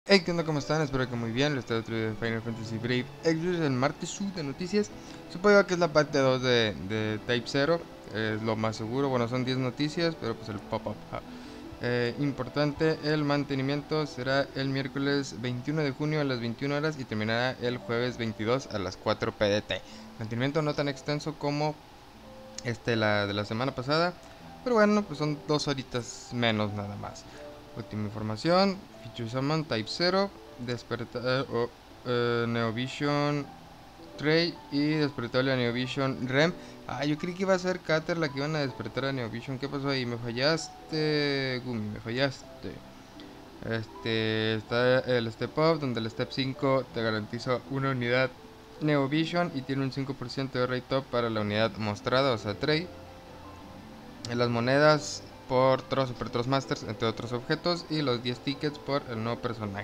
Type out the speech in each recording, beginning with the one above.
Hey, ¿qué onda? ¿Cómo están? Espero que muy bien. Les traigo otro video de Final Fantasy Brave Exvius, el martes de noticias. Supongo que es la parte 2 de Type 0. Es lo más seguro. Bueno, son 10 noticias, pero pues el pop-up. Importante, el mantenimiento será el miércoles 21 de junio a las 21 horas y terminará el jueves 22 a las 4 pdt. Mantenimiento no tan extenso como la de la semana pasada, pero bueno, pues son 2 horitas menos nada más. Última información: Feature Summon Type 0, despertar Neovision Trey y despertarle a Neovision Rem. Yo creí que iba a ser Cater la que iban a despertar a Neovision. ¿Qué pasó ahí? Me fallaste, Gumi, me fallaste. Está el Step Up, donde el Step 5 te garantiza una unidad Neovision y tiene un 5% de rate up para la unidad mostrada, o sea, Trey. Las monedas por Super Tross Masters, entre otros objetos, y los 10 tickets por el nuevo personaje.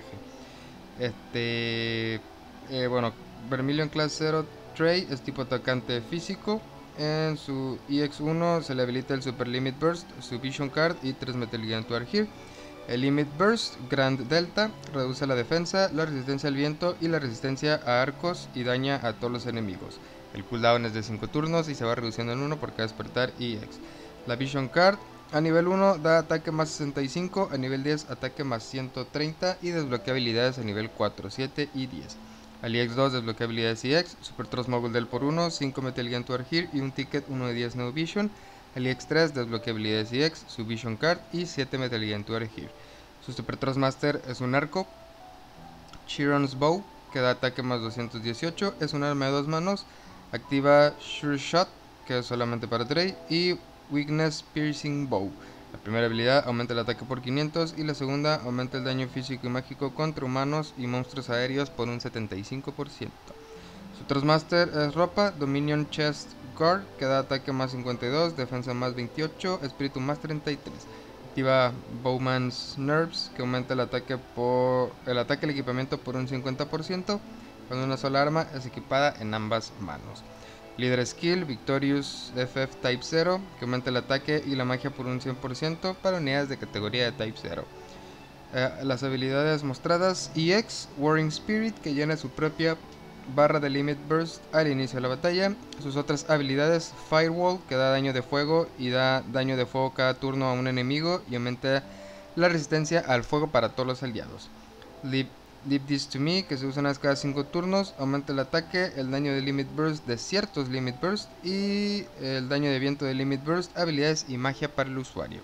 Bueno, Vermilion Class 0 Trey es tipo atacante físico. En su EX1 se le habilita el Super Limit Burst, su Vision Card y 3 Metal Gear Here. El Limit Burst Grand Delta reduce la defensa, la resistencia al viento y la resistencia a arcos y daña a todos los enemigos. El cooldown es de 5 turnos y se va reduciendo en 1 por cada despertar EX. La Vision Card a nivel 1 da ataque más 65, a nivel 10 ataque más 130 y desbloquea habilidades a nivel 4, 7 y 10. Al EX2 desbloquea habilidades EX, Super Tross Mogul Del por 1, 5 Metal Gear Here y un ticket 1 de 10 Neo Vision. El EX3 desbloquea habilidades EX, su Vision Card y 7 Metal Gear Here. Su Super Tross Master es un arco. Chiron's Bow, que da ataque más 218, es un arma de 2 manos. Activa Sure Shot, que es solamente para Trey, y Weakness Piercing Bow. La primera habilidad aumenta el ataque por 500 y la segunda aumenta el daño físico y mágico contra humanos y monstruos aéreos por un 75%. Su Trustmaster es ropa, Dominion Chest Guard, que da ataque más 52, defensa más 28, espíritu más 33. Activa Bowman's Nerves, que aumenta el ataque al equipamiento por un 50%, cuando una sola arma es equipada en ambas manos. Líder Skill, Victorious FF Type 0, que aumenta el ataque y la magia por un 100% para unidades de categoría de Type 0. Las habilidades mostradas: EX, Warring Spirit, que llena su propia barra de Limit Burst al inicio de la batalla. Sus otras habilidades: Firewall, que da daño de fuego y da daño de fuego cada turno a un enemigo y aumenta la resistencia al fuego para todos los aliados. Leave This to Me, que se usa una vez cada 5 turnos, aumenta el ataque, el daño de Limit Burst de ciertos Limit Burst y el daño de viento de Limit Burst, habilidades y magia para el usuario.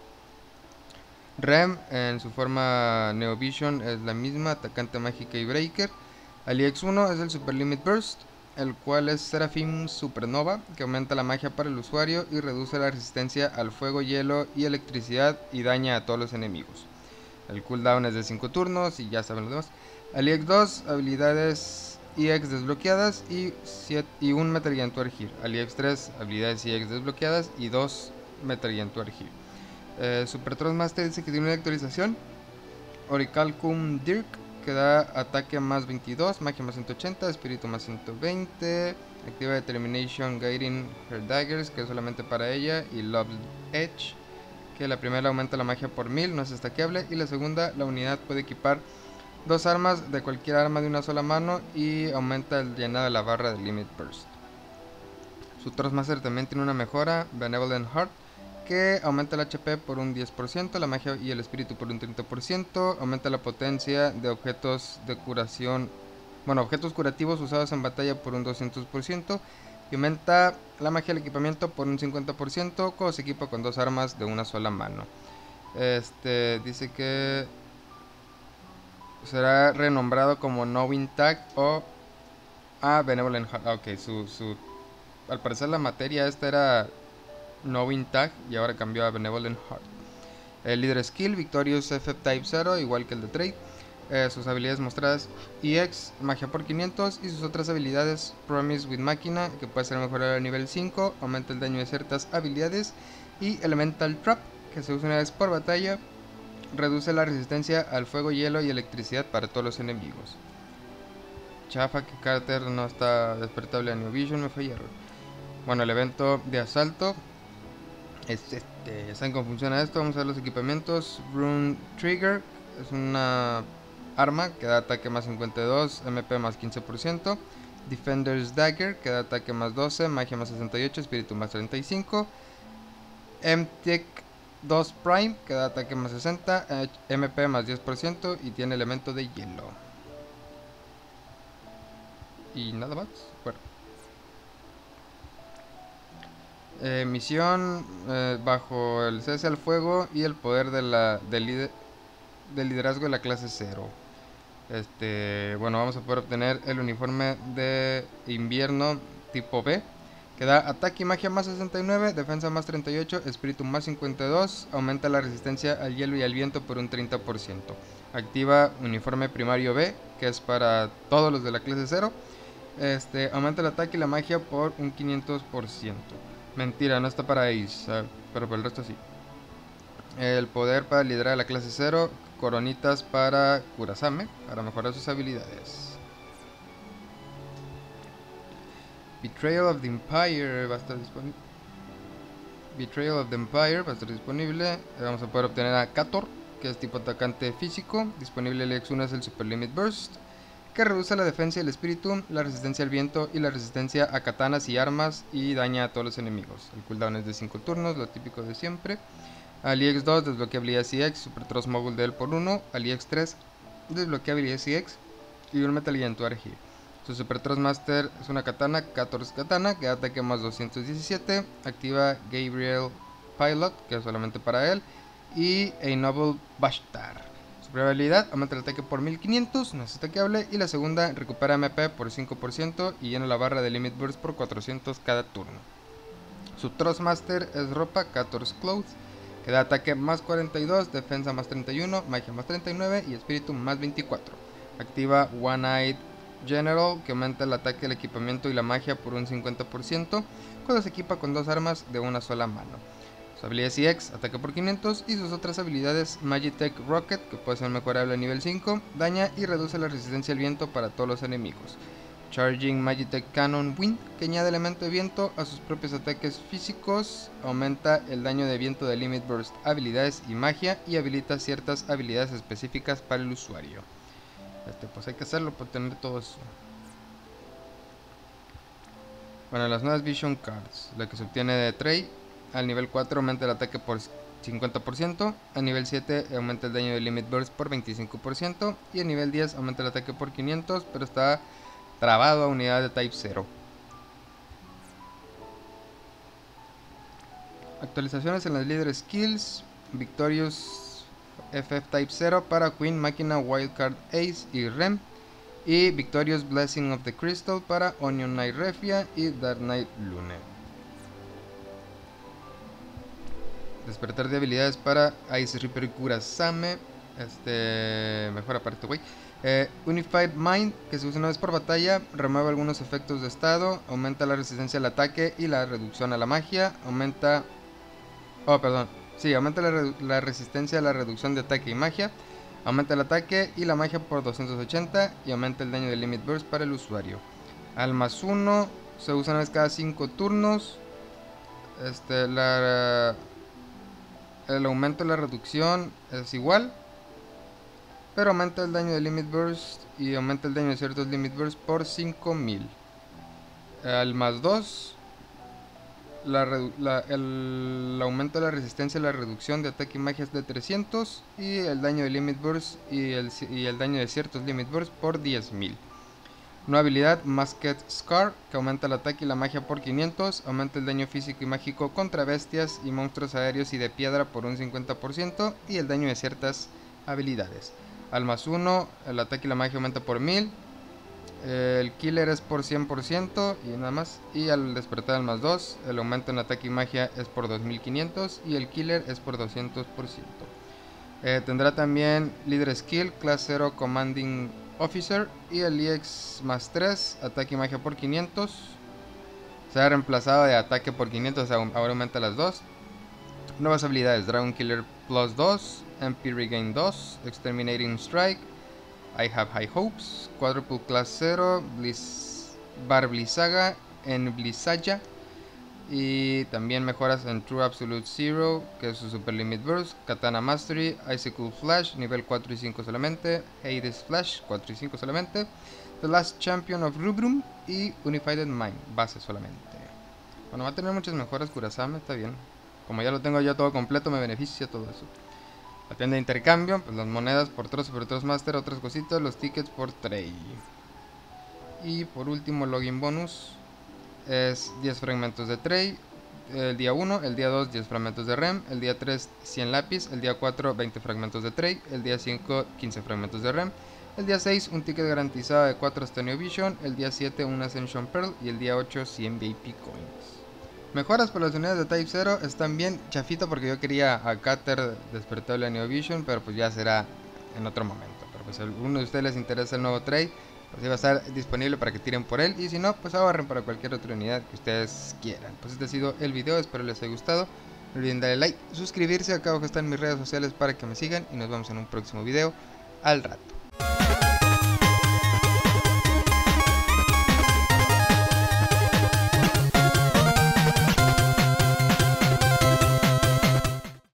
Rem, en su forma Neovision, es la misma, atacante mágica y breaker. El EX1 es el Super Limit Burst, el cual es Seraphim Supernova, que aumenta la magia para el usuario y reduce la resistencia al fuego, hielo y electricidad y daña a todos los enemigos. El cooldown es de 5 turnos y ya saben los demás. El EX2, habilidades EX desbloqueadas y un Metal Gear Here. El EX3, habilidades EX desbloqueadas y 2 Metal Gear Here. Super Tross Master dice que tiene una actualización: Orichalcum Dirk, que da ataque más 22, magia más 180, espíritu más 120. Activa Determination Guiding Her Daggers, que es solamente para ella, y Love Edge, que la primera aumenta la magia por 1000, no es stackeable, y la segunda, la unidad puede equipar 2 armas de cualquier arma de una sola mano y aumenta el llenado de la barra de Limit Burst. Su Trustmaster también tiene una mejora, Benevolent Heart, que aumenta el HP por un 10%, la magia y el espíritu por un 30%, aumenta la potencia de objetos de curación, objetos curativos usados en batalla por un 200%, y aumenta la magia del equipamiento por un 50% cuando se equipa con 2 armas de una sola mano. Dice que será renombrado como Knowing Tag o Benevolent Heart. Ok, al parecer la materia esta era Knowing Tag y ahora cambió a Benevolent Heart. El líder skill, Victorious FF Type 0, igual que el de Trade. Sus habilidades mostradas: EX, magia por 500, y sus otras habilidades: Promise with Máquina, que puede ser mejorada a nivel 5, aumenta el daño de ciertas habilidades, y Elemental Trap, que se usa una vez por batalla, reduce la resistencia al fuego, hielo y electricidad para todos los enemigos. Chafa que Carter no está despertable a New Vision, me fallaron. Bueno, el evento de asalto ¿saben cómo funciona esto? Vamos a ver los equipamientos. Rune Trigger es una arma, que da ataque más 52, MP más 15%. Defender's Dagger, que da ataque más 12, magia más 68, espíritu más 35. MTech 2 Prime, que da ataque más 60, MP más 10% y tiene elemento de hielo. Y nada más. Bueno. Misión bajo el cese al fuego y el poder del liderazgo de la clase 0. Bueno, vamos a poder obtener el uniforme de invierno tipo B, que da ataque y magia más 69, defensa más 38, espíritu más 52, aumenta la resistencia al hielo y al viento por un 30%. Activa uniforme primario B, que es para todos los de la clase 0. Aumenta el ataque y la magia por un 500%. Mentira, no está para Ace, pero por el resto sí. El poder para liderar a la clase 0, coronitas para Kurasame, para mejorar sus habilidades. Betrayal of the Empire va a estar disponible. Vamos a poder obtener a Kator, que es tipo atacante físico. Disponible el X1 es el Super Limit Burst, que reduce la defensa y el espíritu, la resistencia al viento y la resistencia a katanas y armas y daña a todos los enemigos. El cooldown es de 5 turnos, lo típico de siempre. Al EX2 desbloquea habilidades EX, Super Thrust Mogul de él por 1. Al EX3 desbloquea habilidades EX y un Metal Giant Warhead. Su Super Thrust Master es una katana, 14 katana, que da ataque más 217. Activa Gabriel Pilot, que es solamente para él. Y A Noble Bashtar. Su primera habilidad aumenta el ataque por 1500, no es ataqueable. Y la segunda recupera MP por 5% y llena la barra de Limit Burst por 400 cada turno. Su Thrust Master es ropa, 14 Clothes, que da ataque más 42, defensa más 31, magia más 39 y espíritu más 24. Activa One-Eyed General, que aumenta el ataque, el equipamiento y la magia por un 50% cuando se equipa con dos armas de una sola mano. Su habilidad es EX, ataque por 500, y sus otras habilidades Magitech Rocket, que puede ser mejorable a nivel 5, daña y reduce la resistencia al viento para todos los enemigos. Charging Magitech Cannon Wind, que añade elemento de viento a sus propios ataques físicos, aumenta el daño de viento de Limit Burst, habilidades y magia, y habilita ciertas habilidades específicas para el usuario. Pues hay que hacerlo para tener todo eso. Bueno, las nuevas Vision Cards, la que se obtiene de Trey, al nivel 4 aumenta el ataque por 50%, a nivel 7 aumenta el daño de Limit Burst por 25%, y a nivel 10 aumenta el ataque por 500, pero está trabado a unidad de Type 0. Actualizaciones en las Leader Skills. Victorious FF Type 0 para Queen, Máquina, Wildcard Ace y Rem. Y Victorious Blessing of the Crystal para Onion Knight Refia y Dark Knight Lune. Despertar de habilidades para Ice Reaper Kurasame. Mejor aparte, güey. Unified Mind, que se usa una vez por batalla, remueve algunos efectos de estado, aumenta la resistencia al ataque y la reducción a la magia, aumenta la resistencia a la reducción de ataque y magia, aumenta el ataque y la magia por 280 y aumenta el daño de Limit Burst para el usuario. Al más 1 se usa una vez cada 5 turnos. El aumento de la reducción es igual, pero aumenta el daño de Limit Burst y aumenta el daño de ciertos Limit Burst por 5000. Al más 2, el aumento de la resistencia a la reducción de ataque y magia es de 300 y el daño de Limit Burst y el daño de ciertos Limit Burst por 10000. Nueva habilidad Masked Scar, que aumenta el ataque y la magia por 500, aumenta el daño físico y mágico contra bestias y monstruos aéreos y de piedra por un 50% y el daño de ciertas habilidades. Al más 1, el ataque y la magia aumenta por 1000. El killer es por 100% y nada más. Y al despertar al más 2, el aumento en ataque y magia es por 2500 y el killer es por 200%. Tendrá también Leader Skill, Class 0 Commanding Officer y el EX más 3, ataque y magia por 500. Se ha reemplazado de ataque por 500, ahora aumenta las dos. Nuevas habilidades: Dragon Killer Plus 2, MP Regain 2, Exterminating Strike, I Have High Hopes, Quadruple Class 0, Bar Blizzaga en Blizzaya, Y también mejoras en True Absolute Zero, que es su Super Limit Burst, Katana Mastery, Icicle Flash, nivel 4 y 5 solamente, Hades Flash, 4 y 5 solamente, The Last Champion of Rubrum y Unified Mind, base solamente. Bueno, va a tener muchas mejoras Kurasame, está bien. Como ya lo tengo yo todo completo, me beneficia todo eso. La tienda de intercambio, pues las monedas por Tross Super Tross Master, otras cositas, los tickets por Trey. Y por último, login bonus es 10 fragmentos de Trey. El día 1, el día 2, 10 fragmentos de Rem. El día 3, 100 lápiz. El día 4, 20 fragmentos de Trey. El día 5, 15 fragmentos de Rem. El día 6, un ticket garantizado de 4 hasta Neo Vision. El día 7, un Ascension Pearl. Y el día 8, 100 VIP Coins. Mejoras para las unidades de Type 0 están bien chafita porque yo quería a Cater despertable a Neo Vision, pero pues ya será en otro momento. Pero pues si a alguno de ustedes les interesa el nuevo Trey, pues va a estar disponible para que tiren por él. Y si no, pues ahorren para cualquier otra unidad que ustedes quieran. Pues este ha sido el video, espero les haya gustado. No olviden darle like, suscribirse, acá abajo están mis redes sociales para que me sigan. Y nos vemos en un próximo video al rato.